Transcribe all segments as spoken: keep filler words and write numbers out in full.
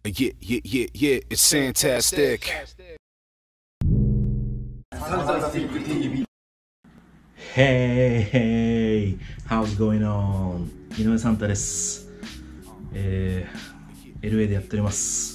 Yeah, yeah, yeah, yeah, it's fantastic. Hey, hey, how's going on? 井上サンタです。えー、エルエー でやっております。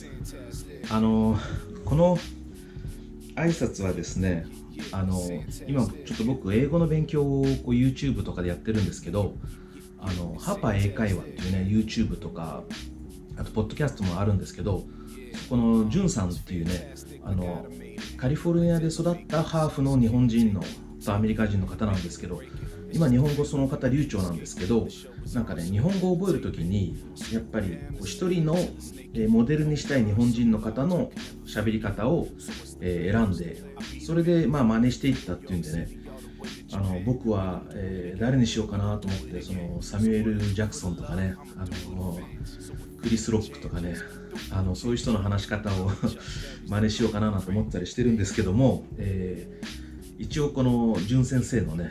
あの、この挨拶はですね、あの、今ちょっと僕英語の勉強をこう YouTube とかでやってるんですけど、あの、ハパ英会話っていうね、YouTube とか、あとポッドキャストもあるんですけど、このジュンさんっていうね、あのカリフォルニアで育ったハーフの日本人のとアメリカ人の方なんですけど、今日本語その方流暢なんですけど、なんかね、日本語を覚えるときにやっぱり一人のモデルにしたい日本人の方の喋り方を選んで、それでまあ真似していったっていうんでね、あの僕は、えー、誰にしようかなと思って、そのサミュエル・ジャクソンとかね、あのクリス・ロックとかね、あのそういう人の話し方を真似しようかなと思ったりしてるんですけども、えー、一応このジュン先生のね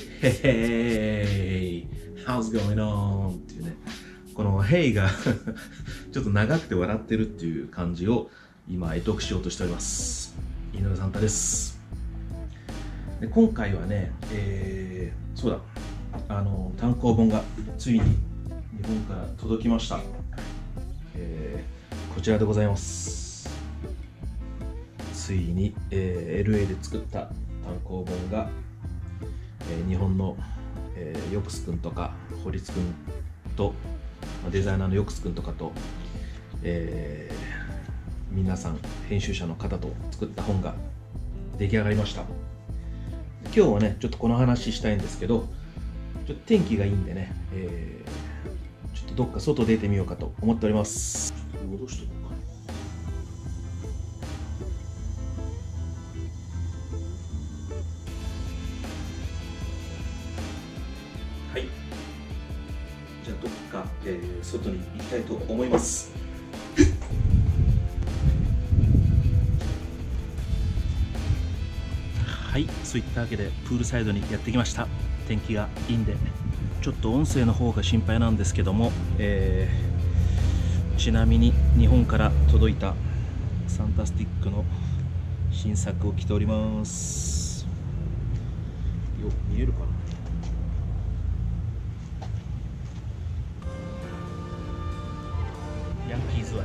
「Hey, how's going on?」っていうね、この「Hey」がちょっと長くて笑ってるっていう感じを今会得しようとしております。井上サンタです。で今回はね、えー、そうだ、あの単行本がついに日本から届きました。えーこちらでございます。ついに、えー、エルエー で作った単行本が、えー、日本の、えー、ヨクスくんとか堀津くんとデザイナーのヨクスくんとかと、えー、皆さん編集者の方と作った本が出来上がりました。今日はねちょっとこの話したいんですけど、ちょっと天気がいいんでね、えー、ちょっとどっか外出てみようかと思っております。戻しておこうかな。はい、じゃあどっか、えー、外に行きたいと思います。はい、そういったわけでプールサイドにやってきました。天気がいいんでちょっと音声の方が心配なんですけども、えーちなみに日本から届いたサンタスティックの新作を着ております。よ、見えるかな。ヤンキー座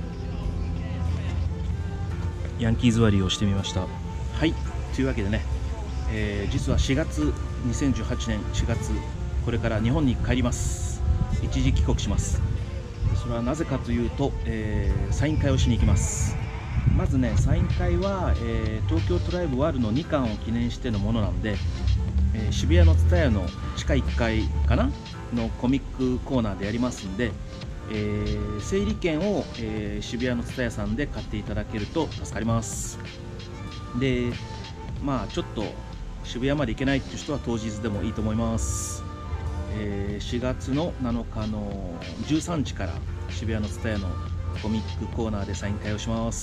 りヤンキー座りをしてみました。はい、というわけでね、えー、実はしがつにせんじゅうはちねんしがつ、これから日本に帰ります。一時帰国します。それはなぜかというと、えー、サイン会をしに行きます。まずね、サイン会は、えー、東京トライブワールのにかんを記念してのものなんで、えー、渋谷のTSUTAYAの地下いっかいかなのコミックコーナーでやりますんで、えー、整理券を、えー、渋谷のTSUTAYAさんで買っていただけると助かります。で、まあちょっと渋谷まで行けないっていう人は当日でもいいと思います。えー、しがつのなのかのじゅうさんじから渋谷のTSUTAYAのコミックコーナーでサイン会をします。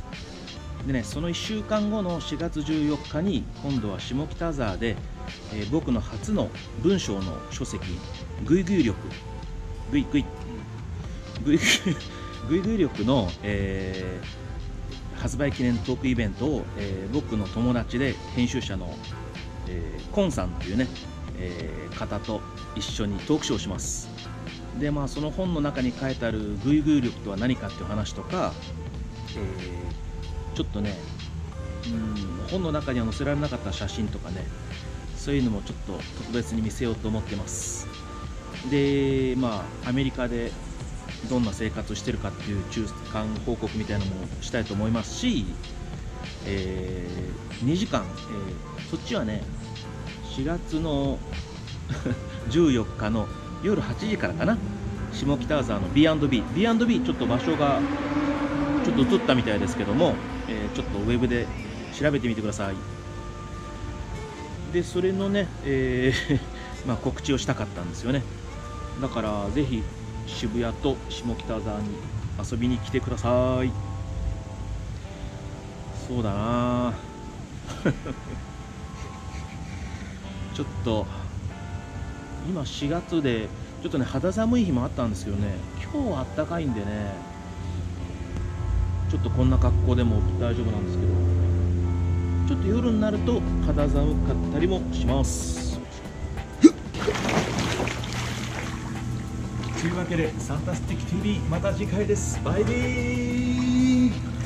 でね、そのいっしゅうかんごのしがつじゅうよっかに今度は下北沢で、えー、僕の初の文章の書籍グイグイ力グイグイグイグイグイ力の、えー、発売記念トークイベントを、えー、僕の友達で編集者の、えー、コンさんっていうね、えー、方と一緒にトークショーをします。でまあその本の中に書いてあるグイグイ力とは何かっていう話とか、えー、ちょっとね、うん本の中には載せられなかった写真とかね、そういうのもちょっと特別に見せようと思ってます。でまあアメリカでどんな生活をしてるかっていう中間報告みたいなのもしたいと思いますし、えー、にじかん、えー、そっちはねしがつのじゅうよっかの夜はちじからかな、下北沢の ビーアンドビー ビーアンドビー ちょっと場所がちょっと映ったみたいですけども、えー、ちょっとウェブで調べてみてください。でそれのね、えーまあ、告知をしたかったんですよね。だからぜひ渋谷と下北沢に遊びに来てください。そうだなちょっと今しがつでちょっとね肌寒い日もあったんですけどね、今日はあったかいんでね、 ちょっとこんな格好でも大丈夫なんですけど、ちょっと夜になると肌寒かったりもします。というわけでサンタスティック ティーブイ また次回です。バイビー。